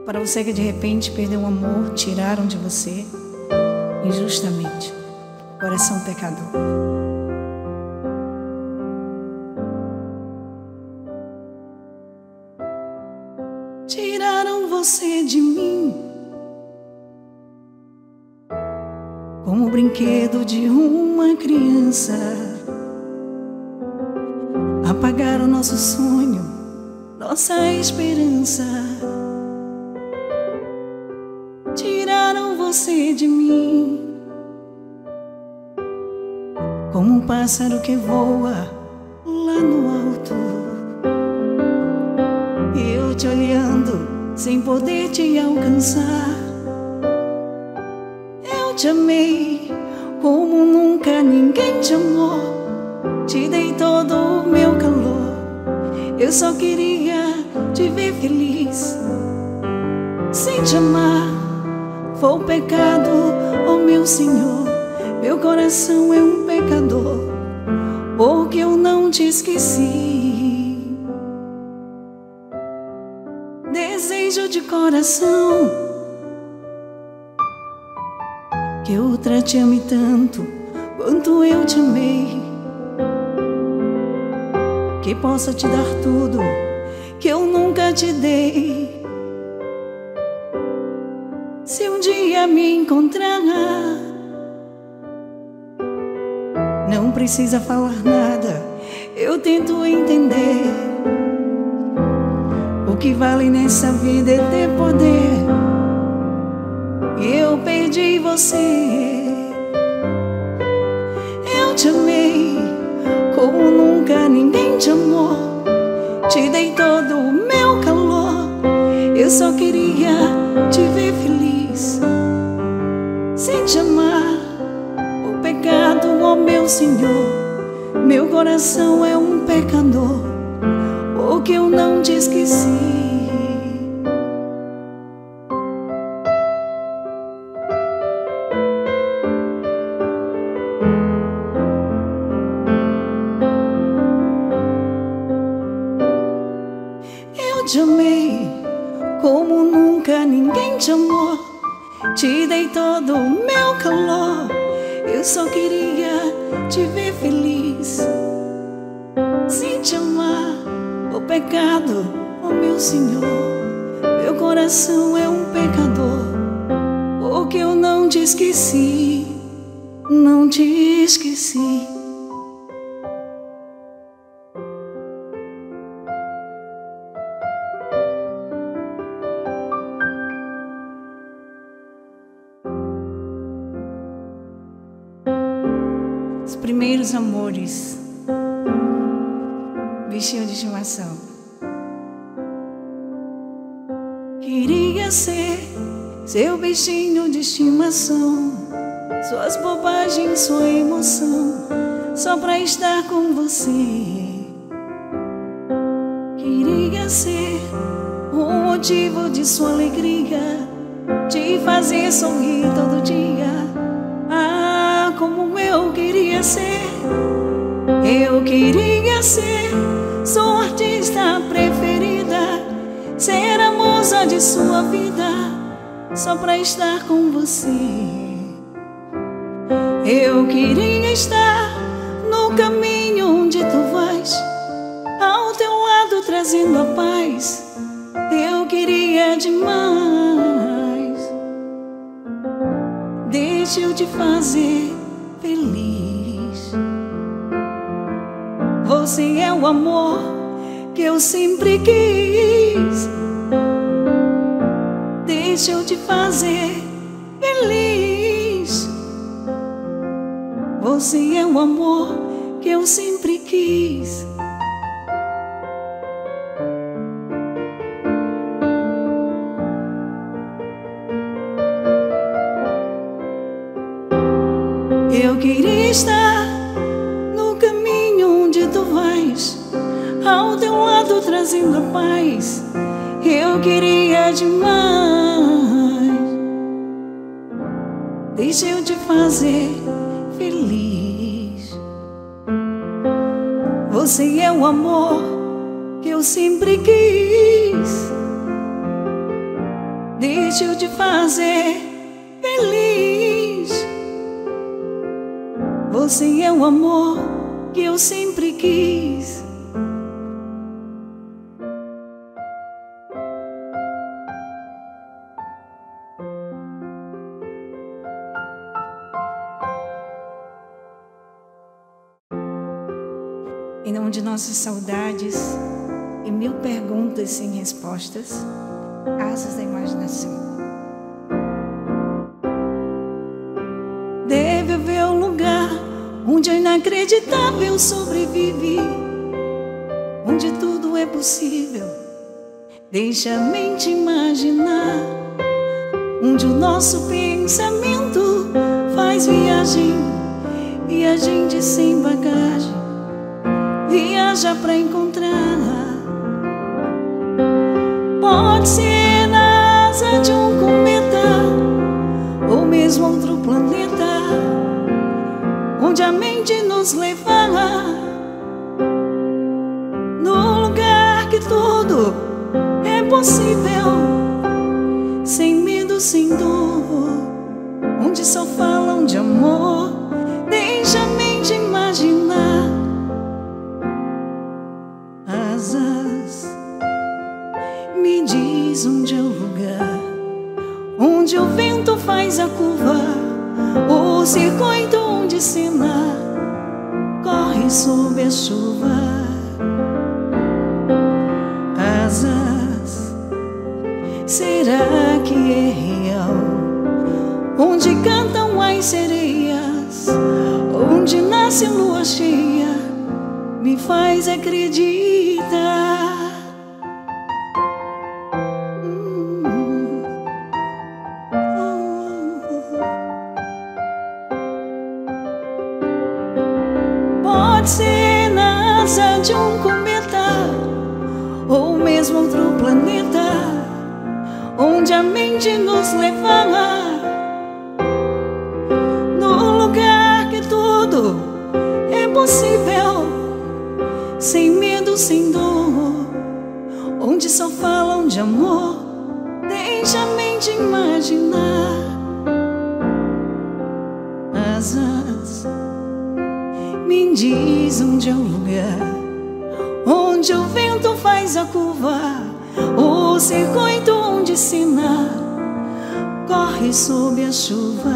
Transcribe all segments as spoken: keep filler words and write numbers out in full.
Para você que de repente perdeu o amor, tiraram de você injustamente, coração pecador. Tiraram você de mim como o brinquedo de uma criança. Apagaram nosso sonho, nossa esperança. Tiraram você de mim como um pássaro que voa lá no alto. Eu te olhando sem poder te alcançar. Eu te amei como nunca ninguém te amou. Te dei todo o meu calor. Eu só queria te ver feliz. Sem te amar foi o pecado, oh meu Senhor. Meu coração é um pecador, porque eu não te esqueci. Desejo de coração que outra te ame tanto quanto eu te amei, que possa te dar tudo que eu nunca te dei. Se um dia me encontrar, não precisa falar nada, eu tento entender. O que vale nessa vida é ter poder. Eu perdi você. Eu te amei como nunca ninguém te amou. Te dei todo o meu calor. Eu só queria te ver feliz. Sem te amar, o pecado, ó meu Senhor. Meu coração é um pecador, porque eu não te esqueci. Eu te amei como nunca ninguém te amou. Te dei todo o meu calor. Eu só queria te ver feliz. Sem te amar, o pecado, ó meu Senhor. Meu coração é um pecador, porque eu não te esqueci. Não te esqueci. Os primeiros amores, bichinho de estimação. Queria ser seu bichinho de estimação, suas bobagens, sua emoção, só pra estar com você. Queria ser o motivo de sua alegria, te fazer sorrir todo dia. Ah, como eu queria ser. Eu queria ser sua artista preferida, ser a musa de sua vida, só pra estar com você. Eu queria estar no caminho onde tu vais, ao teu lado trazendo a paz. Eu queria demais. Deixa eu te fazer feliz. Você é o amor que eu sempre quis. Deixa eu te fazer feliz. Você é o amor que eu sempre quis. Eu queria estar no caminho onde tu vais, ao teu lado trazendo a paz. Eu queria demais. Deixa eu te fazer feliz. Você é o amor que eu sempre quis. deixa eu te fazer feliz. Você é o amor que eu sempre quis. Em nome de nossas saudades e mil perguntas sem respostas, asas da imaginação. Deve haver um lugar onde o inacreditável sobrevive, onde tudo é possível. Deixa a mente imaginar, onde o nosso pensamento faz viagem e a gente sem bagagem viaja pra encontrar. Pode ser na asa de um cometa ou mesmo outro planeta, onde a mente nos levar, no lugar que tudo é possível, sem medo, sem dor, onde só falam de amor. Deixa a mente imaginar. Asas, me diz onde é o lugar onde o vento faz a curva, o circuito onde cena corre sob a chuva. Asas, será que é real? Onde cantam as sereias, onde nasce a lua cheia, me faz acreditar. Pode ser na asa de um cometa ou mesmo outro planeta, onde a mente nos levar, no lugar que tudo é possível, sem medo, sem dor, onde só falam de amor. Deixa a mente imaginar. Asas, me diz onde é o lugar onde o vento faz a curva, o circuito onde cena corre sob a chuva.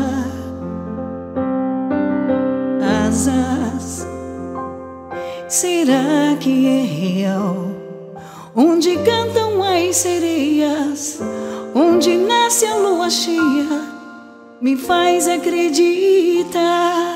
Asas, será que é real? Onde cantam as sereias, onde nasce a lua cheia, me faz acreditar.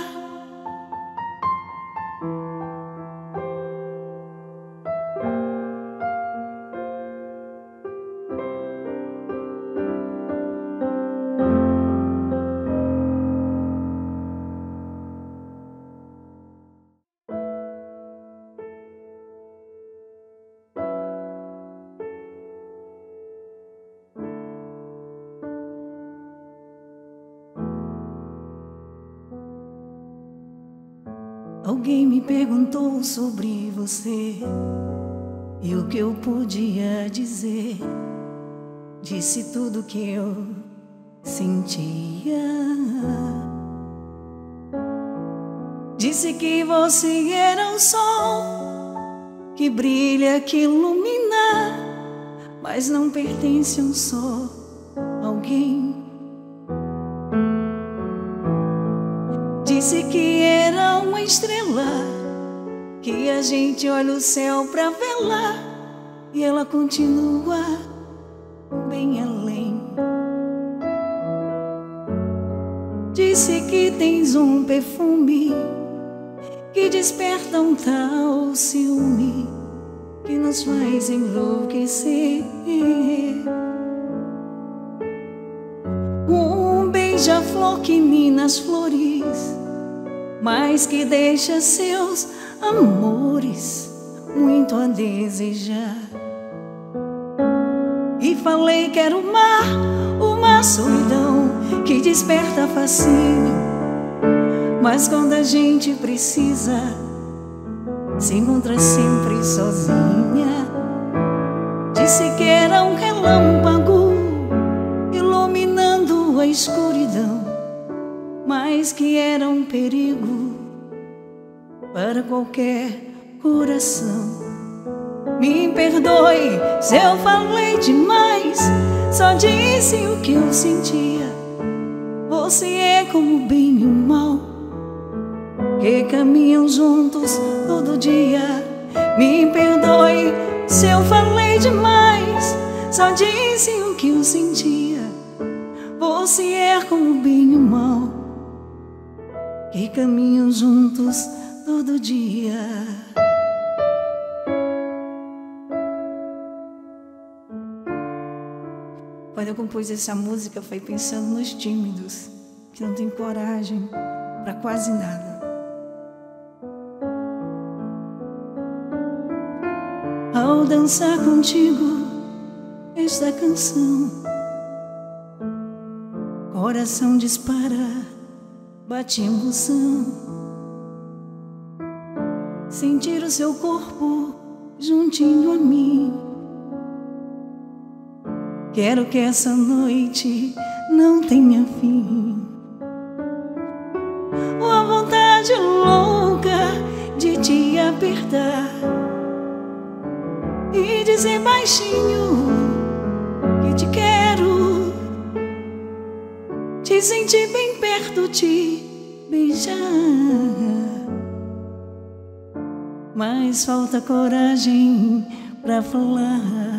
Alguém me perguntou sobre você e o que eu podia dizer. Disse tudo que eu sentia. Disse que você era o sol que brilha, que ilumina, mas não pertence a um só alguém. Disse que era uma estrela que a gente olha o céu pra vê-la e ela continua bem além. Disse que tens um perfume que desperta um tal ciúme que nos faz enlouquecer. Um beija-flor que mina as flores, mas que deixa seus amores muito a desejar. E falei que era o mar, uma solidão que desperta fascínio, mas quando a gente precisa, se encontra sempre sozinha. Disse que era um relâmpago escuridão, mas que era um perigo para qualquer coração. Me perdoe se eu falei demais, só disse o que eu sentia. Você é como o bem e o mal, que caminham juntos todo dia. Me perdoe se eu falei demais, só disse o que eu sentia. Você é como o bem e o mal, que caminham juntos todo dia. Quando eu compus essa música, foi pensando nos tímidos, que não tem coragem para quase nada. Ao dançar contigo esta canção, coração dispara, bate emoção. Sentir o seu corpo juntinho a mim. Quero que essa noite não tenha fim. Uma vontade louca de te apertar e dizer baixinho que te quero, te sentir bem perto, te beijar. Mas falta coragem pra falar.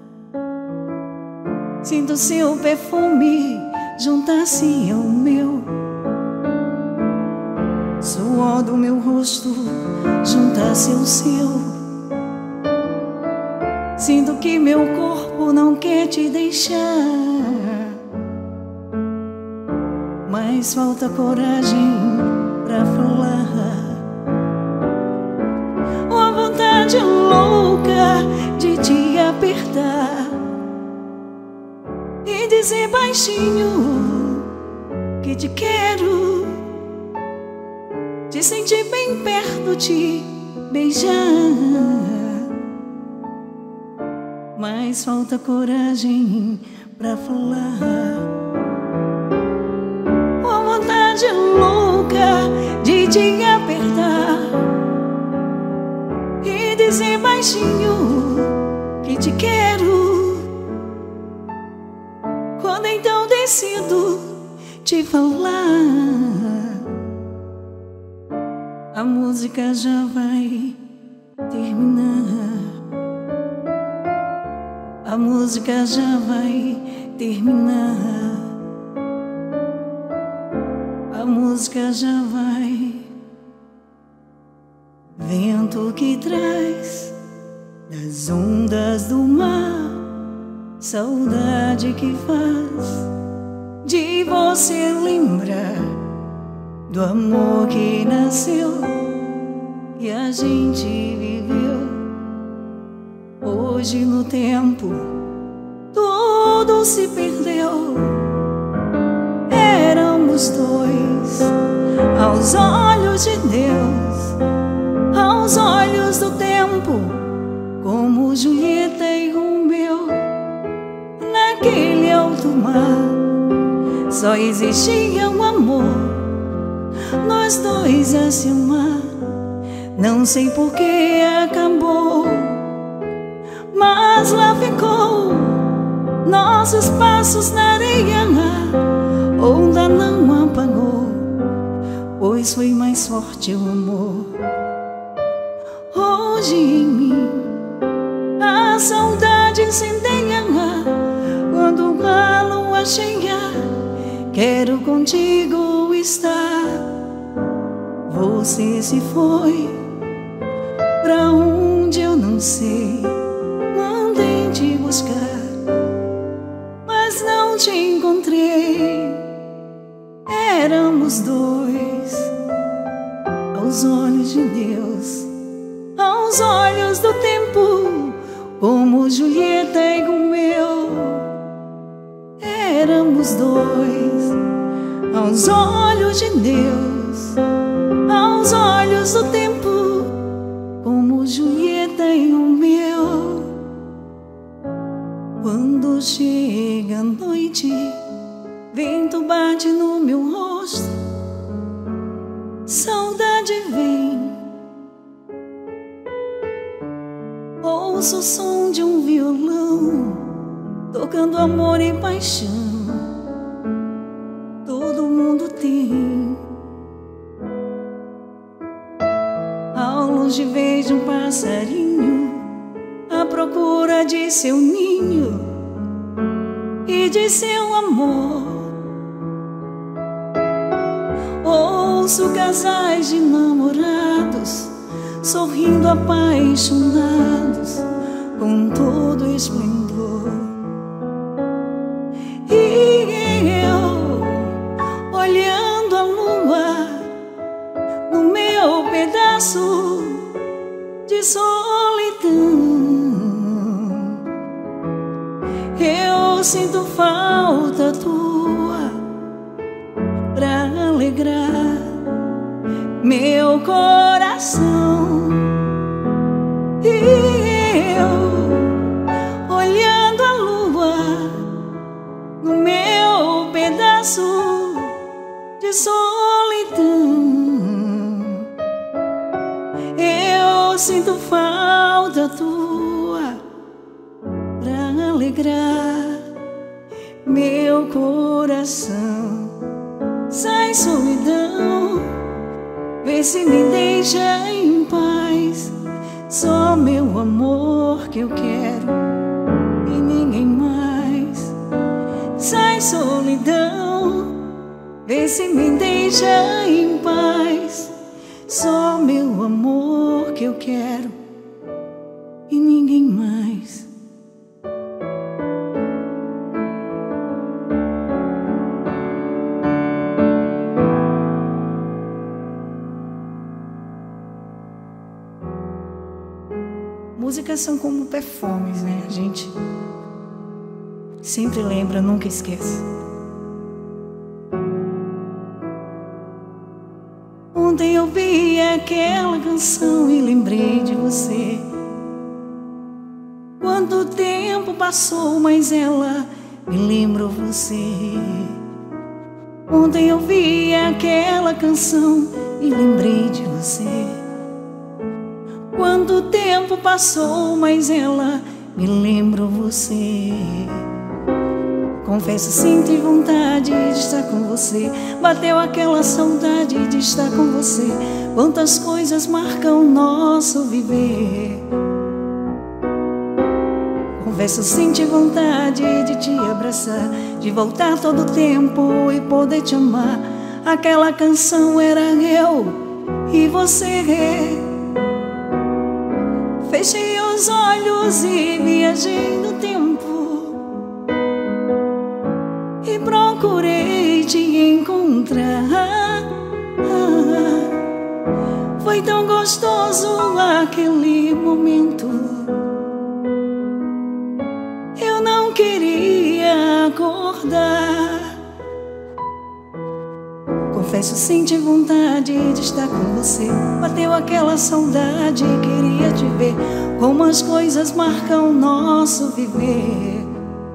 Sinto seu perfume juntar-se ao meu, suor do meu rosto juntar-se ao seu. Sinto que meu corpo não quer te deixar, mas falta coragem pra falar. Uma vontade louca de te apertar e dizer baixinho que te quero, te sentir bem perto, te beijar. Mas falta coragem pra falar. Uma vontade louca de te apertar e dizer baixinho que te quero. Quando então decido te falar, a música já vai terminar. A música já vai terminar. A música já vai. Vento que traz das ondas do mar, saudade que faz de você lembrar do amor que nasceu e a gente viveu. Hoje no tempo tudo se perdeu. Éramos dois aos olhos de Deus, aos olhos do tempo, como Julieta e Romeu. Naquele alto mar só existia um amor, nós dois a se amar. Não sei por que acabou, mas lá ficou nossos passos na areia. A onda não apagou, pois foi mais forte o amor. Hoje em mim a saudade incendeia. Quando a lua cheia, quero contigo estar. Você se foi pra onde eu não sei, mandei te buscar, mas não te encontrei. Éramos dois aos olhos de Deus, aos olhos do tempo, como Julieta e Romeu. Éramos dois aos olhos de Deus, aos olhos do tempo, como Julieta e Romeu. Quando chega a noite, Vento bate no meu rosto, saudade vem. Ouço o som de um violão tocando amor e paixão. Todo mundo tem. Ao longe vejo um passarinho à procura de seu ninho e de seu amor. Ouço casais de namorados sorrindo apaixonados com todo esplendor. E eu olhando a lua no meu pedaço de solidão, eu sinto falta tua pra alegrar meu coração. E eu olhando a lua no meu pedaço de solidão, eu sinto falta tua pra alegrar meu coração. Sai, solidão, vê se me deixa em paz. Só meu amor que eu quero e ninguém mais. Sai, solidão, vê se me deixa em paz. Só meu amor que eu quero e ninguém mais. Músicas são como perfumes, né? A gente sempre lembra, nunca esquece. Ontem eu vi aquela canção e lembrei de você. Quanto tempo passou, mas ela me lembrou você. Ontem eu vi aquela canção e lembrei de você. Quanto tempo passou, mas ela me lembrou você. Confesso, sinto vontade de estar com você. Bateu aquela saudade de estar com você. Quantas coisas marcam nosso viver. Confesso, sinto vontade de te abraçar, de voltar todo o tempo e poder te amar. Aquela canção era eu e você. Fechei os olhos e viajei no tempo e procurei te encontrar. Foi tão gostoso aquele momento. Eu não queria acordar. Confesso, senti vontade de estar com você. Bateu aquela saudade, queria te ver. Como as coisas marcam nosso viver.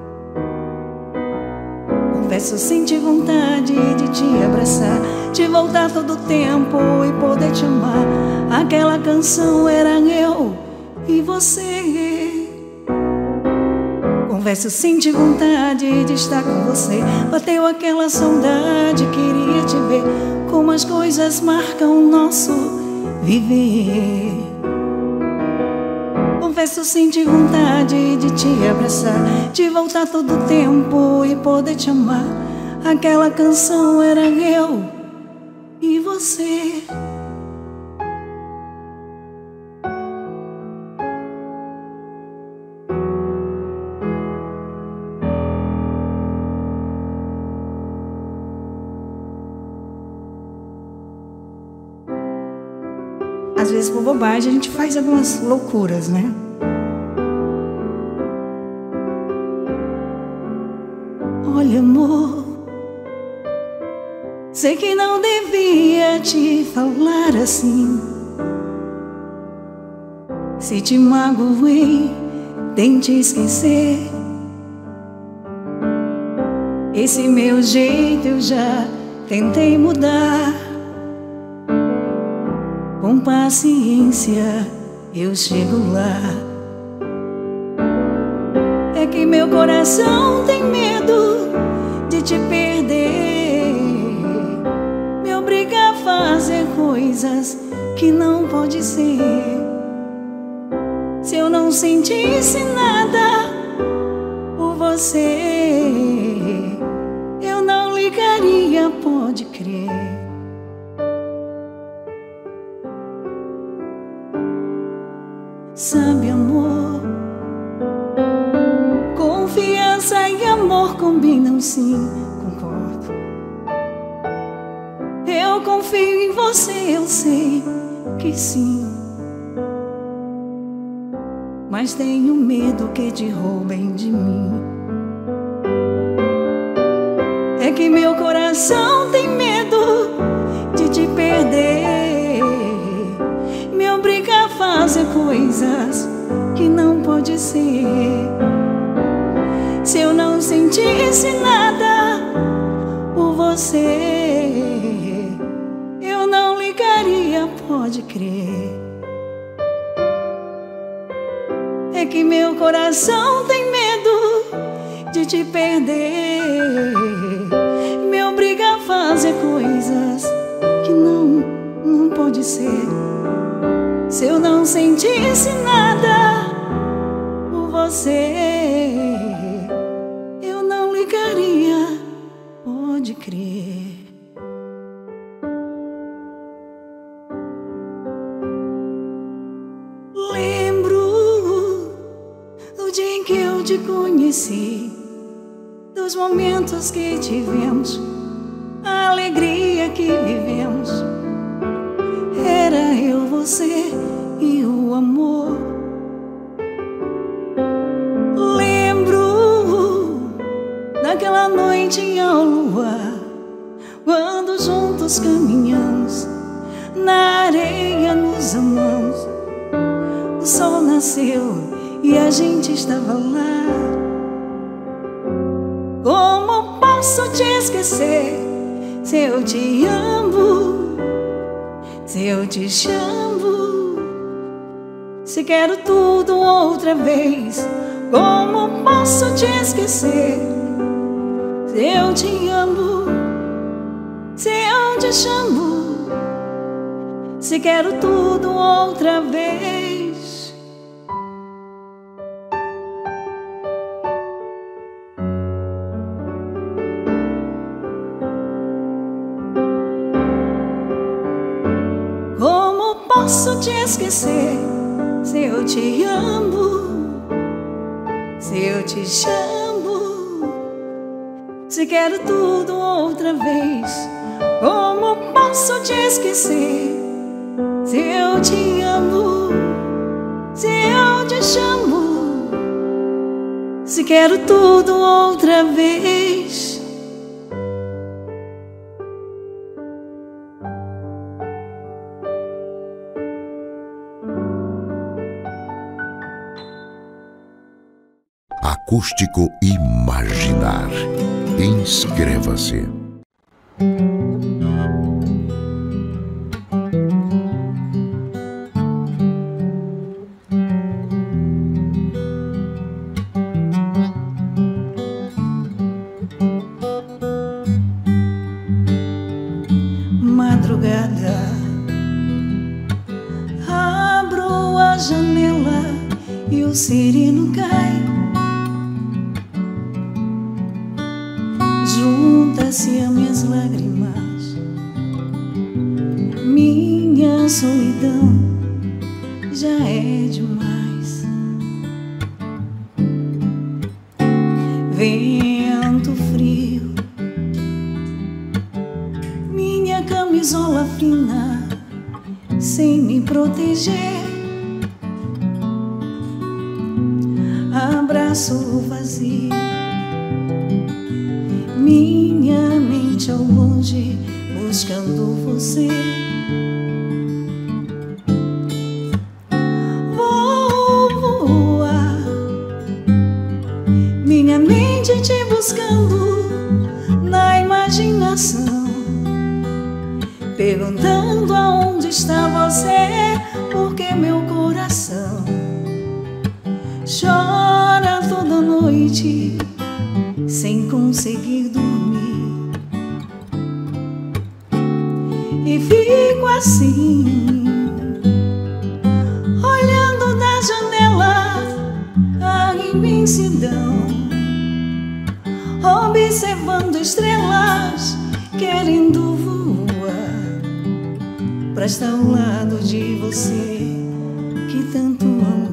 Confesso, senti vontade de te abraçar, de voltar todo o tempo e poder te amar. Aquela canção era eu e você. Confesso, senti vontade de estar com você. Bateu aquela saudade, queria te ver. Como as coisas marcam nosso viver. Confesso, senti vontade de te abraçar, de voltar todo o tempo e poder te amar. Aquela canção era eu e você. Às vezes, por bobagem, a gente faz algumas loucuras, né? Olha, amor, sei que não devia te falar assim. Se te magoei, tente esquecer. Esse meu jeito eu já tentei mudar. Com paciência eu chego lá. É que meu coração tem medo de te perder, me obriga a fazer coisas que não pode ser. Se eu não sentisse nada por você, eu não ligaria, pode crer. Sabe, amor, confiança e amor combinam, sim, concordo. Eu confio em você, eu sei que sim, mas tenho medo que te roubem de mim. É que meu coração tem medo de te perder, me obriga a fazer coisas que não pode ser. Se eu não sentisse nada por você, eu não ligaria, pode crer. É que meu coração tem medo de te perder, me obriga a fazer coisas que não, não pode ser. Se eu não sentisse nada por você, eu não ligaria, pode crer. Lembro do dia em que eu te conheci, dos momentos que tivemos, a alegria que vivemos. Era eu, você e o amor. Lembro daquela noite ao luar, quando juntos caminhamos, na areia nos amamos. O sol nasceu e a gente estava lá. Como posso te esquecer se eu te amo, se eu te chamo, se quero tudo outra vez? Como posso te esquecer se eu te amo, se eu te chamo, se quero tudo outra vez? Posso te esquecer se eu te amo, se eu te chamo, se quero tudo outra vez? Como posso te esquecer se eu te amo, se eu te chamo, se quero tudo outra vez? Acústico Imaginar. Inscreva-se. Madrugada, abro a janela e o sireno cai. Junta-se a minhas lágrimas, minha solidão já é demais. Vento frio, minha camisola fina sem me proteger. Abraço vazio, minha mente ao longe buscando você. Vou voar, minha mente te buscando, imaginação, perguntando aonde está você, porque meu coração chora toda noite sem conseguir dormir. E fico assim, olhando da janela a imensidão, observando estrelas, querendo voar pra estar ao lado de você que tanto amo.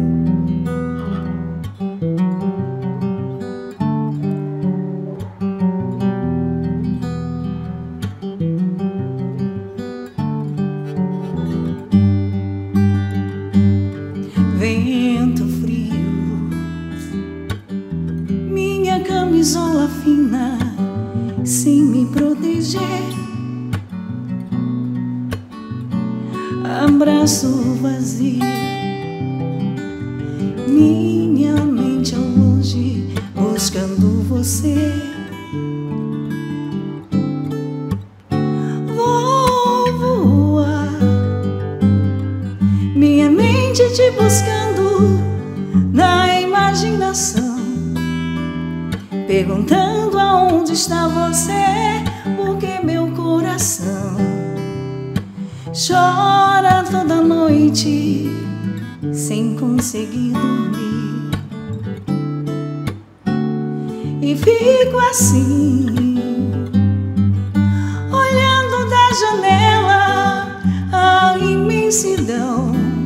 Vento frio, minha camisola fina sem me proteger, abraço vazio, minha mente ao longe buscando você. Vou voar, minha mente te buscando na imaginação, perguntando aonde está você, porque meu coração chora toda noite sem conseguir dormir. E fico assim, olhando da janela a imensidão,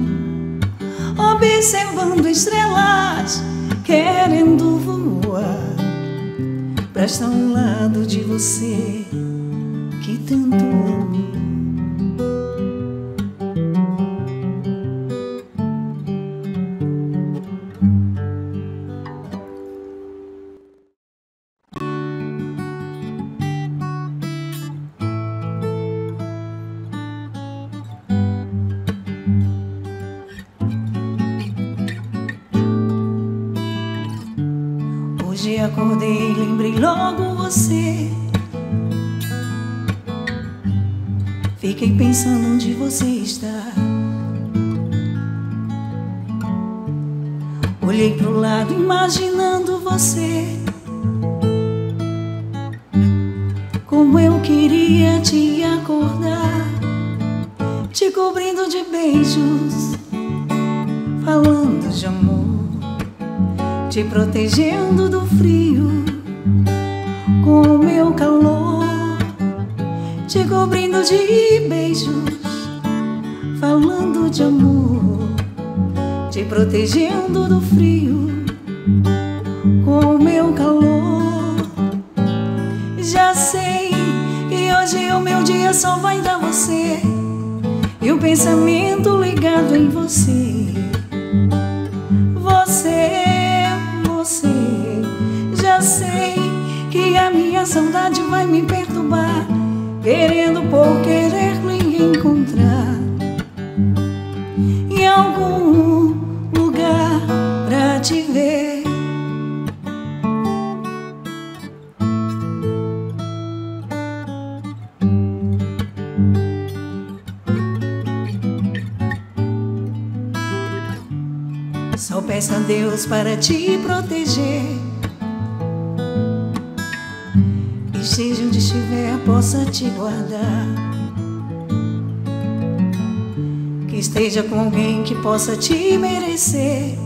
observando estrelas, querendo voar pra estar ao lado de você que tanto amo. Hoje acordei e lembrei logo você. Fiquei pensando onde você está. Olhei pro lado imaginando você. Como eu queria te acordar, te cobrindo de beijos, falando de amor, te protegendo do frio com o meu calor, te cobrindo de beijos, falando de amor, te protegendo do frio com o meu calor. Já sei que hoje o meu dia só vai dar você e o pensamento ligado em você. Você, você, já sei que a minha saudade vai me perturbar, querendo por querer lhe encontrar em algum lugar pra te ver. Só peço a Deus para te proteger, esteja onde estiver, possa te guardar, que esteja com alguém que possa te merecer,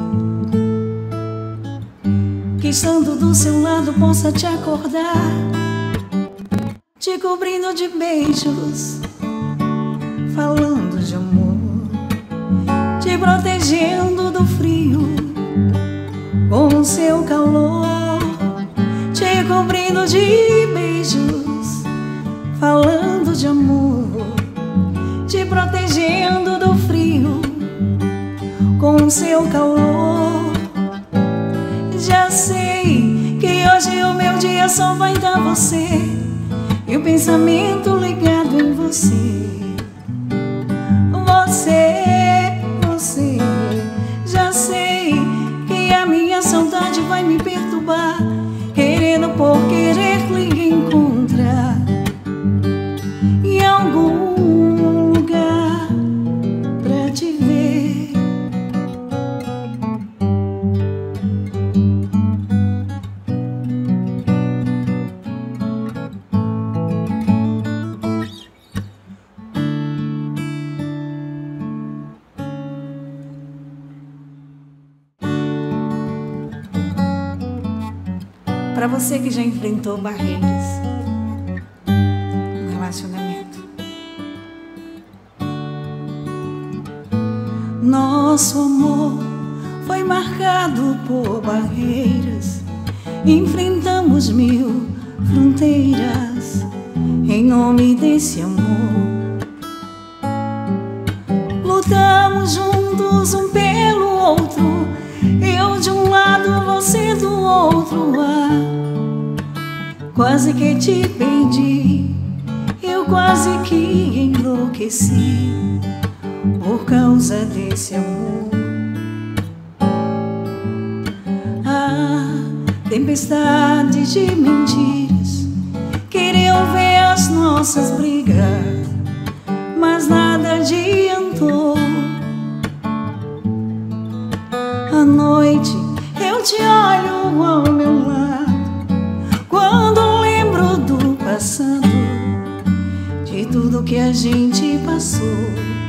que estando do seu lado possa te acordar, te cobrindo de beijos, falando de amor, te protegendo do frio com o seu calor, te cobrindo de beijos, falando de amor, te protegendo do frio com o seu calor. Já sei que hoje o meu dia só vai dar você e o pensamento ligado em você. Você, você, já sei que a minha saudade vai me perturbar, querendo por querer lhe encontrar Para você que já enfrentou barreiras no relacionamento. Nosso amor foi marcado por barreiras. Enfrentamos mil fronteiras em nome desse amor. Lutamos juntos um pelo outro, eu de um lado, você do outro. Ah, quase que te perdi, eu quase que enlouqueci por causa desse amor. Ah, tempestades de mentiras queriam ver as nossas brigas, mas nada adiantou. À noite eu te olho ao meu lado, quando lembro do passado, de tudo que a gente passou.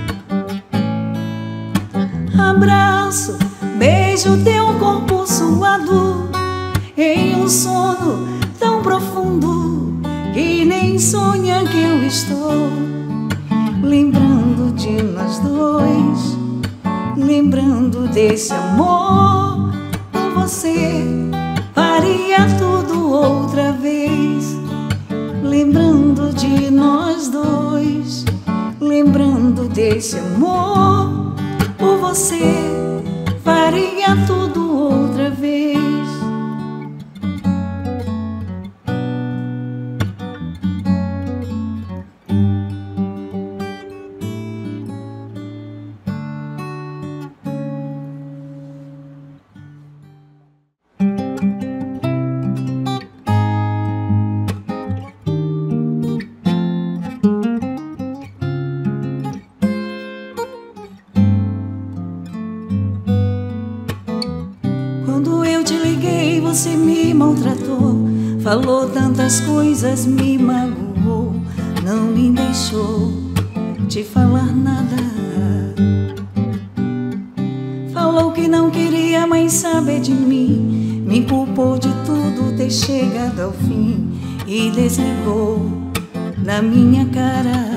Abraço, beijo teu corpo suado em um sono tão profundo que nem sonha que eu estou. Lembrando de nós dois, lembrando desse amor. Por você faria tudo outra vez. Lembrando de nós dois, lembrando desse amor. Por você faria tudo outra vez. Você me maltratou, falou tantas coisas, me magoou, não me deixou te falar nada. Falou que não queria mais saber de mim, me culpou de tudo ter chegado ao fim e desligou na minha cara.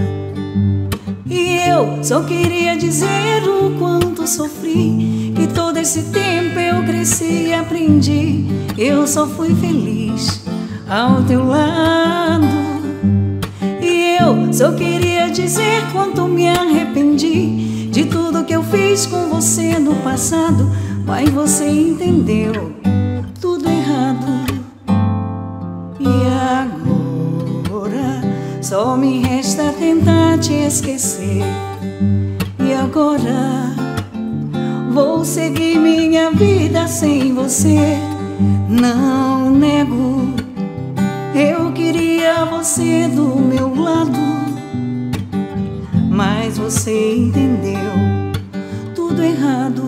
E eu só queria dizer o quanto sofri, que todo esse tempo eu cresci e aprendi. Eu só fui feliz ao teu lado. E eu só queria dizer quanto me arrependi de tudo que eu fiz com você no passado. Mas você entendeu tudo errado. E agora só me resta tentar te esquecer. E agora vou seguir minha vida sem você. Não nego, eu queria você do meu lado, mas você entendeu tudo errado.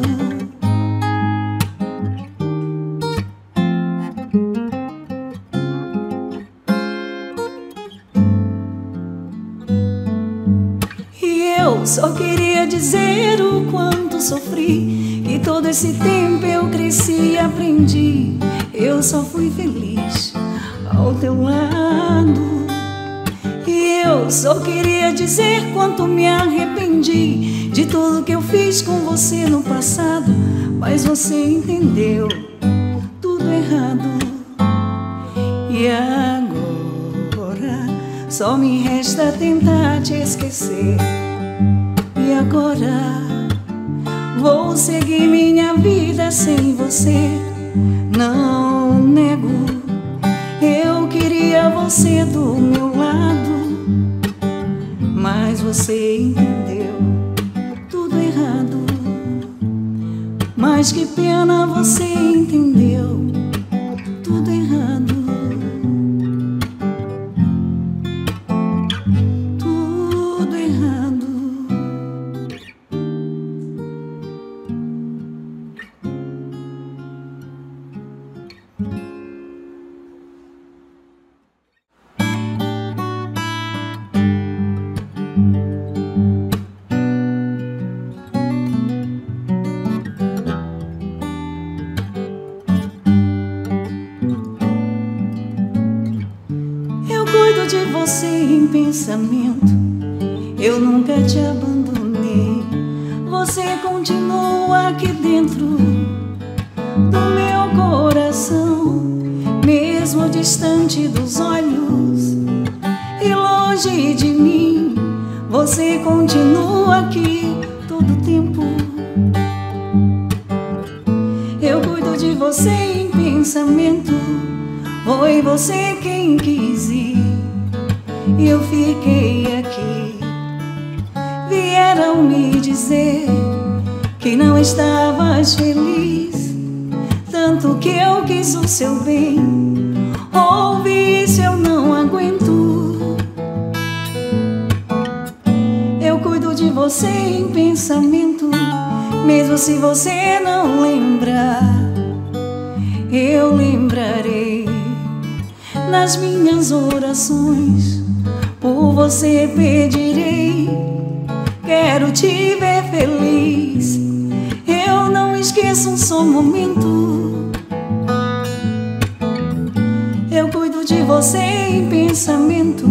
E eu só queria dizer o quanto sofri, que todo esse tempo eu cresci e aprendi. Eu só fui feliz ao teu lado. E eu só queria dizer quanto me arrependi de tudo que eu fiz com você no passado. Mas você entendeu tudo errado. E agora só me resta tentar te esquecer. E agora vou seguir minha vida sem você. Não nego, eu queria você do meu lado, mas você entendeu tudo errado. Mas que pena, você entendeu tudo errado. Tudo errado. você em pensamento, eu nunca te abandonei. Você continua aqui dentro do meu coração, mesmo distante dos olhos e longe de mim. Você continua aqui todo o tempo. Eu cuido de você em pensamento. Foi você quem quis ir e eu fiquei aqui. Vieram me dizer que não estavas feliz, tanto que eu quis o seu bem. Ouvi isso, eu não aguento. Eu cuido de você em pensamento, mesmo se você não lembrar, eu lembrarei. Nas minhas orações por você pedirei. Quero te ver feliz, eu não esqueço um só momento. Eu cuido de você em pensamento.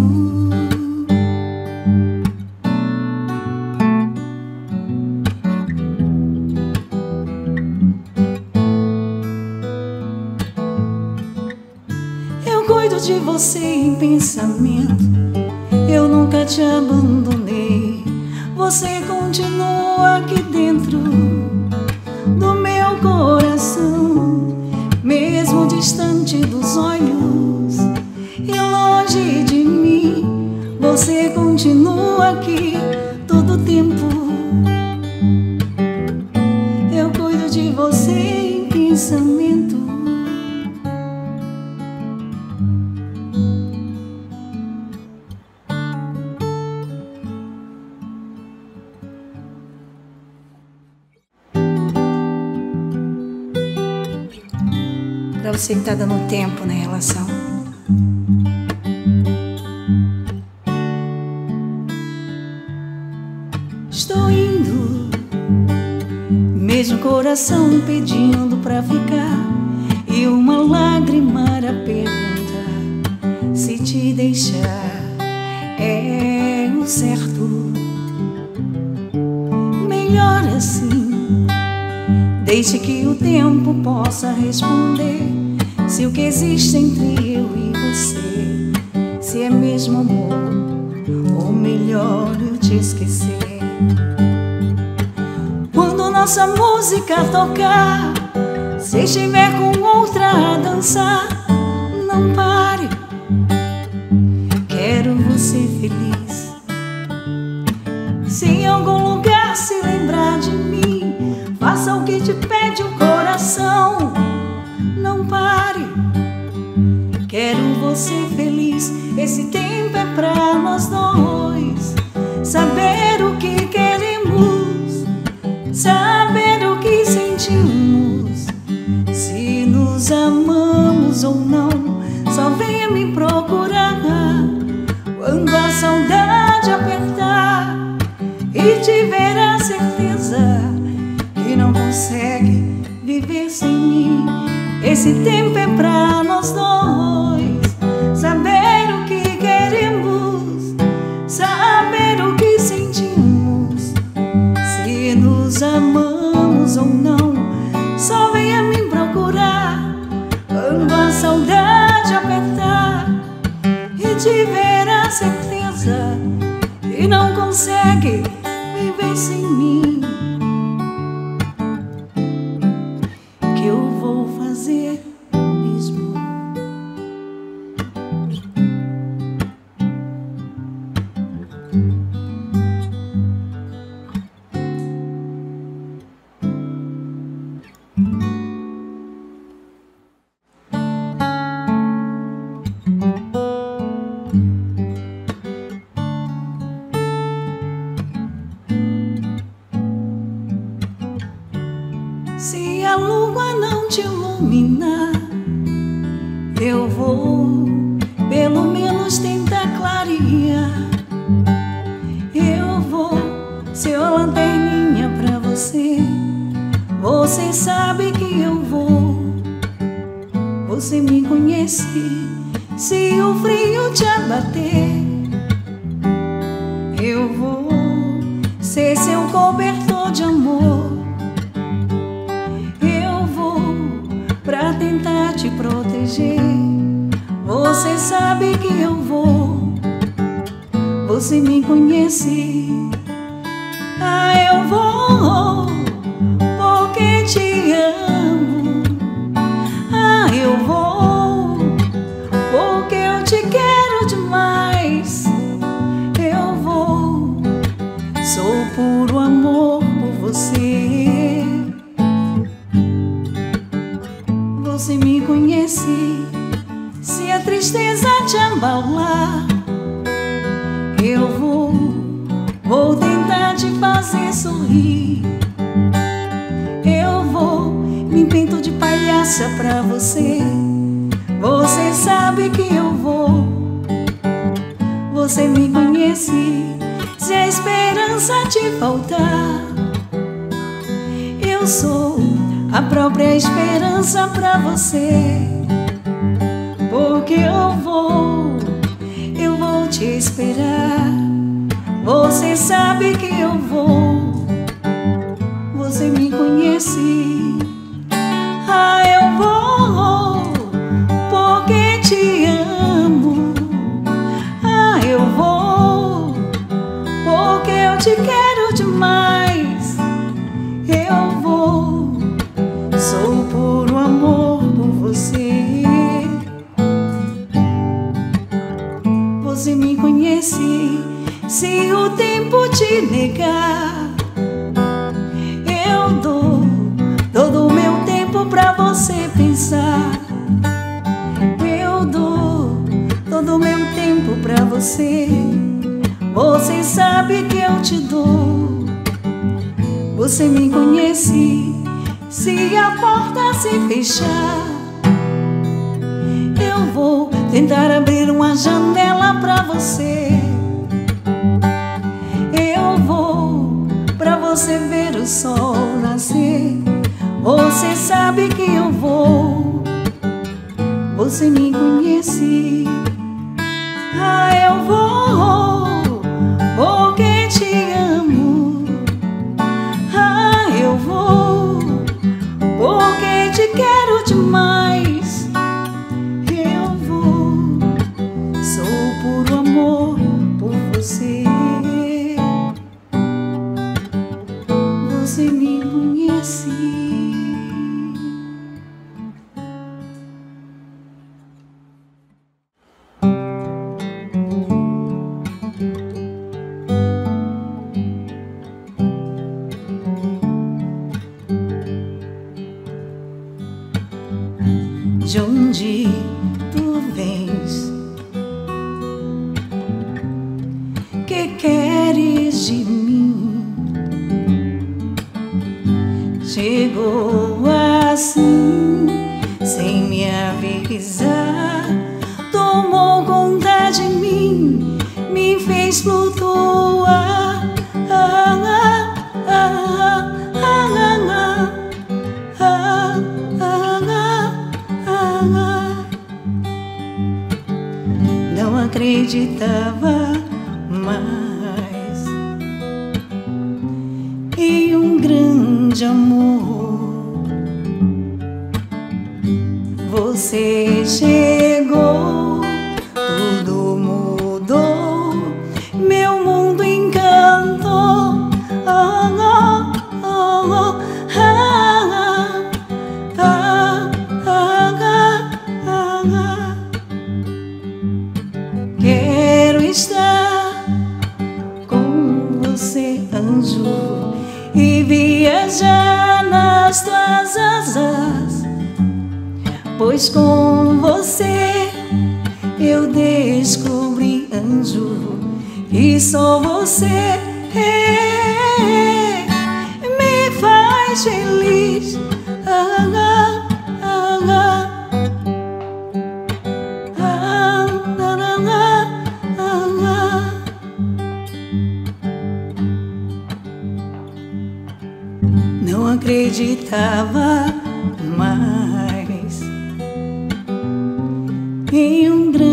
Eu cuido de você em pensamento, eu nunca te abandonei. Você continua aqui dentro do meu coração, mesmo distante dos olhos e longe de mim. Você continua aqui todo o tempo. Eu cuido de você em pensamento. Pra você que tá dando tempo na relação. Estou indo, mesmo coração pedindo pra ficar, e uma lágrima a perguntar se te deixar é o certo. Melhor assim, deixe que o tempo possa responder se o que existe entre eu e você, se é mesmo amor, ou melhor eu te esquecer. Quando nossa música tocar, se estiver com outra a dançar, não pare, quero você feliz. Se em algum lugar se lembrar de mim, faça o que te pede o coração. Não pare, quero você feliz. Esse tempo é pra nós dois saber o que queremos, saber o que sentimos, se nos amamos ou não. Só venha me procurar quando a saudade apertar e tiver a certeza que não consegue viver sem mim. Esse tempo é pra nós dois saber o que queremos, saber o que sentimos, se nos amamos ou não. Só venha me procurar quando a saudade apertar e tiver a certeza que não consegue viver sem mim. Que eu vou fazer o mesmo. Se a lua não te iluminar, eu vou pelo menos tentar clarear. Eu vou ser a lanterninha pra você. Você sabe que eu vou. Você me conhece, Se o frio te abater, eu vou ser seu cobertor de amor. Eu vou pra tentar te proteger. Você sabe que eu vou. Você me conhece. Ah, eu vou porque te amo. Ah, eu vou porque eu te quero demais. Eu vou, sou puro amor por você. Você me conhece. Se a tristeza te abalar, eu vou, vou tentar te fazer sorrir. Eu vou, me pinto de palhaça pra você. Você sabe que eu vou. Você me conhece. Se a esperança te faltar, eu sou a própria esperança pra você. Porque eu vou, eu vou te esperar. Você sabe que eu vou. Você me conhece. Ah, eu vou porque te amo. Ah, eu vou porque eu te quero demais. Eu vou, sou puro amor por você. Você me conhece. Se o tempo te negar, eu dou todo o meu tempo pra você pensar. Eu dou todo o meu tempo pra você. Você sabe que eu te dou. Você me conhece. Se a porta se fechar, eu vou tentar abrir uma janela pra você. Eu vou pra você ver o sol nascer. Você sabe que eu vou. Você me conhece. Ah, eu vou porque te amo. Ah, eu vou porque te quero demais. Eu vou, sou puro amor por você. Você me conhece. De onde tu vens? Que queres de mim? Chegou assim, sem me avisar, tomou conta de mim, me fez flutuar. Ah, ah, ah, ah, ah, ah, ah, ah, ah. Não acreditava mais em um grande amor. Você chegou, tudo mudou, meu mundo encantou. Oh, oh, oh, oh, ah, ah, ah, ah, ah, ah. Quero estar com você, anjo, e viajar nas tuas asas, pois com você eu descobri, anjo, que só você me faz feliz. Ah, ah, ah, ah. Ah, ah, ah, ah. Não acreditava mais em um grande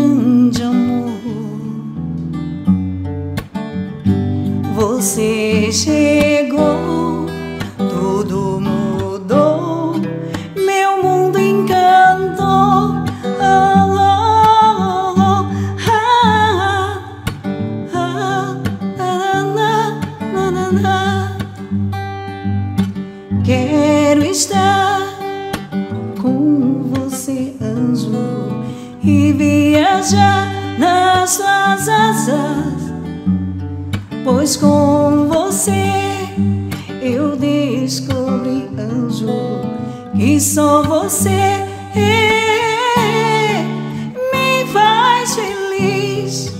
e viajar nas suas asas, pois com você eu descobri, anjo, que só você me faz feliz.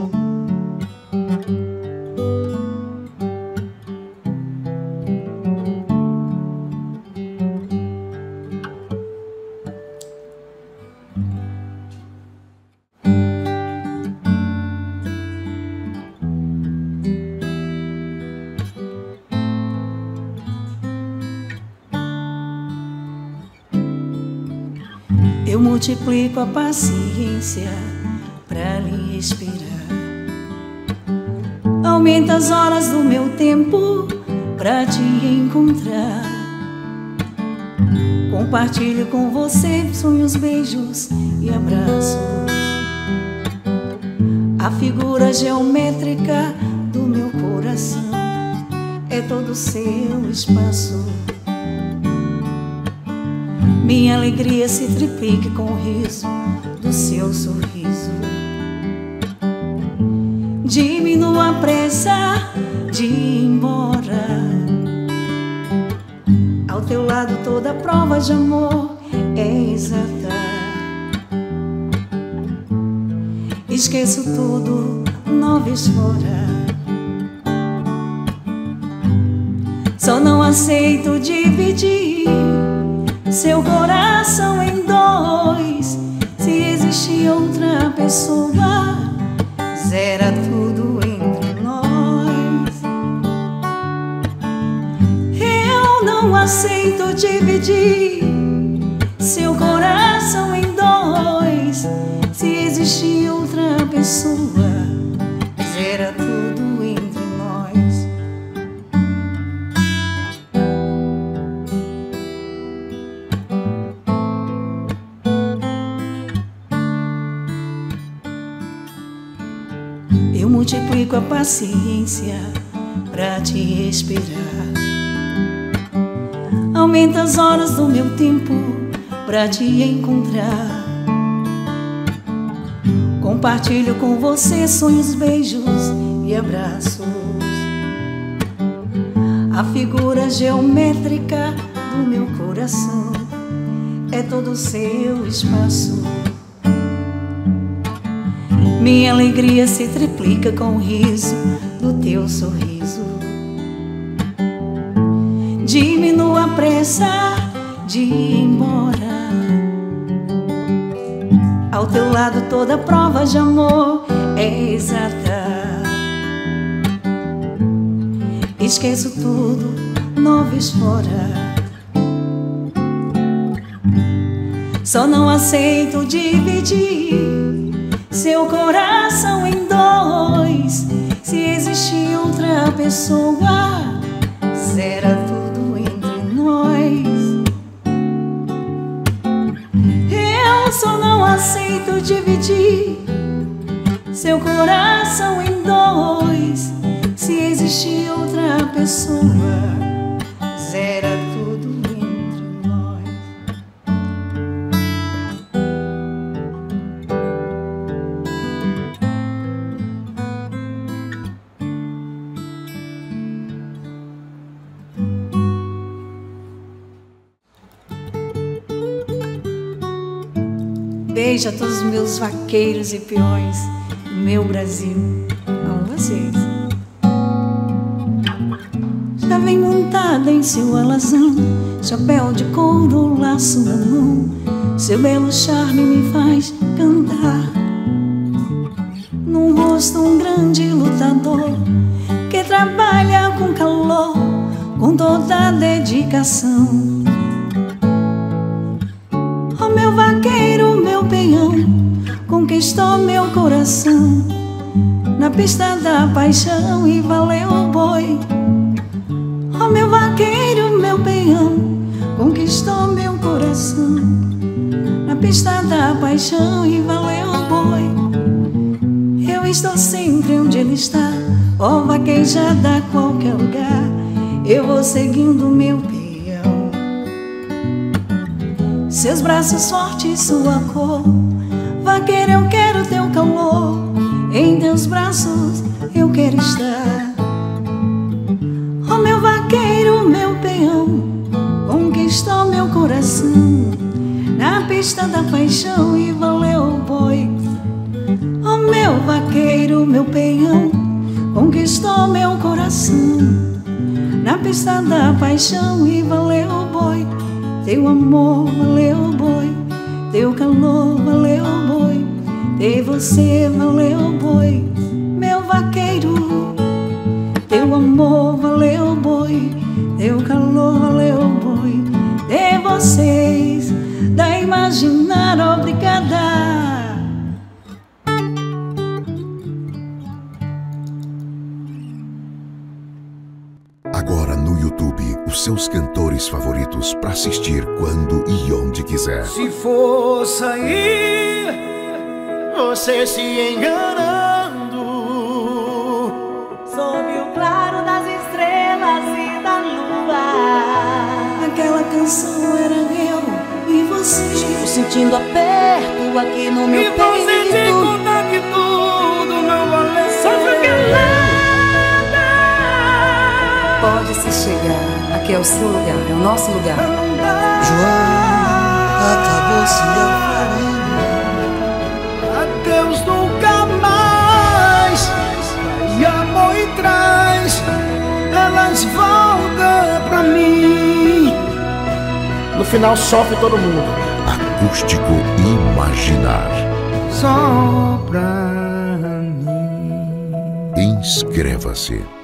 Eu multiplico a paciência pra lhe esperar. Aumenta as horas do meu tempo pra te encontrar. Compartilho com você sonhos, beijos e abraços. A figura geométrica do meu coração é todo o seu espaço. Minha alegria se triplique com o riso do seu sorriso. Diminua a pressa de ir embora. Ao teu lado toda prova de amor é exata. Esqueço tudo, não vês fora. Só não aceito dividir seu coração em dois. Se existe outra pessoa, zera tudo entre nós. Eu não aceito dividir seu coração em dois. Se existe outra pessoa, zera tudo entre nós. Eu multiplico a paciência pra te esperar. Aumenta as horas do meu tempo pra te encontrar. Compartilho com você sonhos, beijos e abraços. A figura geométrica do meu coração é todo o seu espaço. Minha alegria se triplica com o riso do teu sorriso. Diminua a pressa de ir embora. Ao teu lado toda prova de amor é exata. Esqueço tudo, não vês fora. Só não aceito dividir seu coração em dois. Se existe outra pessoa, zera tudo entre nós. Eu só não aceito dividir seu coração em dois. Se existe outra pessoa, zera tudo entre nós. Beijo a todos os meus vaqueiros e peões do meu Brasil. Amo vocês. Já vem montada em seu alazão, chapéu de couro, laço na mão. Seu belo charme me faz cantar. No rosto um grande lutador que trabalha com calor, com toda a dedicação. Oh, meu vaqueiro, meu peão, conquistou meu coração na pista da paixão e valeu o boi. Oh, meu vaqueiro, meu peão, conquistou meu coração na pista da paixão e valeu o boi. Eu estou sempre onde ele está, ó, vaquejada a qualquer lugar, eu vou seguindo meu peão. Seus braços fortes, sua cor, vai vaqueiro, eu quero teu calor, em teus braços eu quero estar. Oh meu vaqueiro, meu peão, conquistou meu coração na pista da paixão e valeu o boi. Oh meu vaqueiro, meu peão, conquistou meu coração na pista da paixão e valeu o boi. Teu amor valeu o boi, teu calor valeu o boi, ter você valeu o boi. Meu vaqueiro, teu amor valeu o boi, teu calor valeu o boi, ter vocês da Imaginar. Obrigada. Agora no YouTube, os seus cantores favoritos para assistir quando e onde quiser. Se for sair, você se enganando, Sob o claro das estrelas e da lua, aquela canção era eu e você, Tô sentindo aperto aqui no meu e você te peito. contar que tudo não valeu. Só pode se chegar, aqui é o seu lugar, é o nosso lugar. João, acabou-se a Adeus nunca mais, e amor e traz, elas voltam pra mim. No final sofre todo mundo, Acústico Imaginar. só pra mim. Inscreva-se.